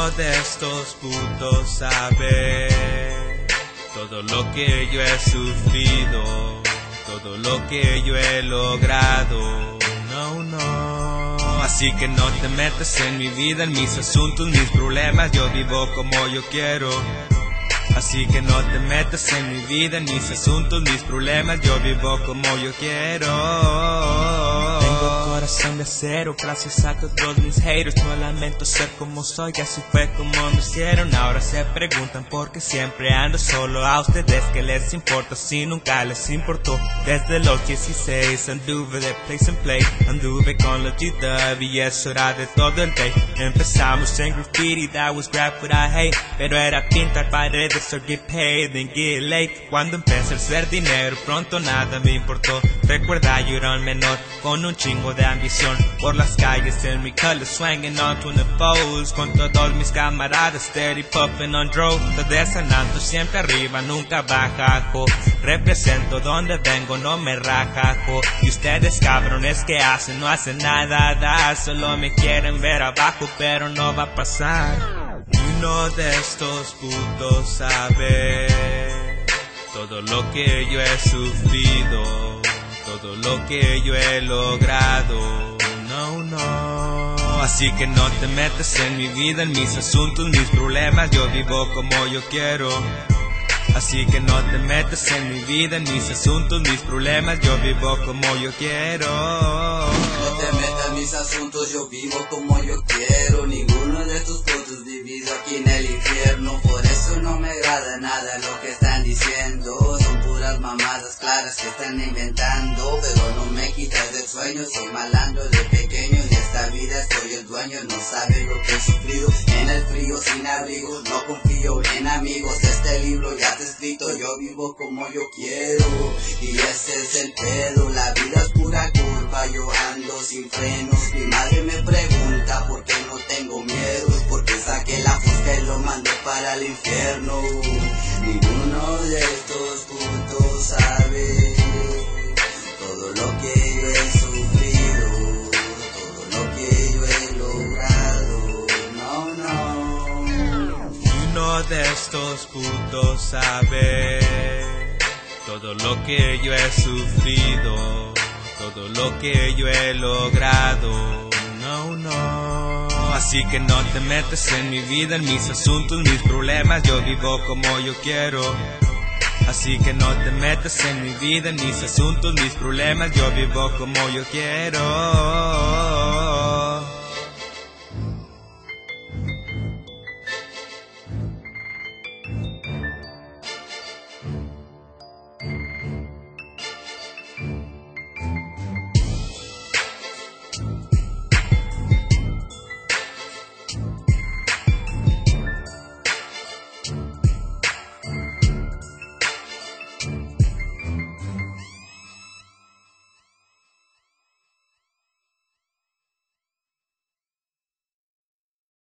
Uno de estos puntos sabe todo lo que yo he sufrido, todo lo que yo he logrado. No, no. Así que no te metas en mi vida, en mis asuntos, mis problemas. Yo vivo como yo quiero. Así que no te metas en mi vida, en mis asuntos, mis problemas. Yo vivo como yo quiero. Tengo corazón de acero, gracias a todos mis haters. No lamento ser como soy, así fue como me hicieron. Ahora se preguntan por qué siempre ando solo. A ustedes que les importa si nunca les importó. Desde los 16 anduve de place and play. Anduve con los GW y eso era de todo el day. Empezamos en graffiti, that was rap what I hate. Pero era pintar paredes or get paid and get late. Cuando empecé a hacer dinero pronto nada me importó. Recuerda yo era un menor con un chingo de ambición. Por las calles en mi color swinging on 24s. Con todos mis camaradas steady puffing on drugs. Desanando siempre arriba nunca bajajo. Represento donde vengo no me rajajo. Y ustedes cabrones que hacen no hacen nada. Solo me quieren ver abajo pero no va a pasar. Uno de estos puntos sabe todo lo que yo he sufrido, todo lo que yo he logrado. No, no. Así que no te metas en mi vida, en mis asuntos, mis problemas. Yo vivo como yo quiero. Así que no te metas en mi vida, en mis asuntos, mis problemas. Yo vivo como yo quiero. No te metas en mis asuntos, yo vivo como yo quiero. Ninguno de tus puntos divido aquí en el infierno. Por eso no me agrada nada lo que están diciendo. Son puras mamadas claras que están inventando. Pero no me quitas del sueño, soy malandro de pequeño. En esta vida soy el dueño, no sabes lo que he sufrido. En el frío sin abrigo, no confío en amigos. Este libro ya te escrito, yo vivo como yo quiero. Y ese es el pedo, la vida es pura curva. Yo ando sin frenos, mi madre me pregunta por qué no tengo miedo. Porque saqué la fusca y lo mandé para el infierno. Ninguno de estos puntos sabe todo lo que yo he sufrido, todo lo que yo he logrado. No, no. Uno de estos puntos sabe todo lo que yo he sufrido, todo lo que yo he logrado. No, no. Así que no te metas en mi vida, en mis asuntos, mis problemas. Yo vivo como yo quiero. Así que no te metas en mi vida, en mis asuntos, mis problemas. Yo vivo como yo quiero.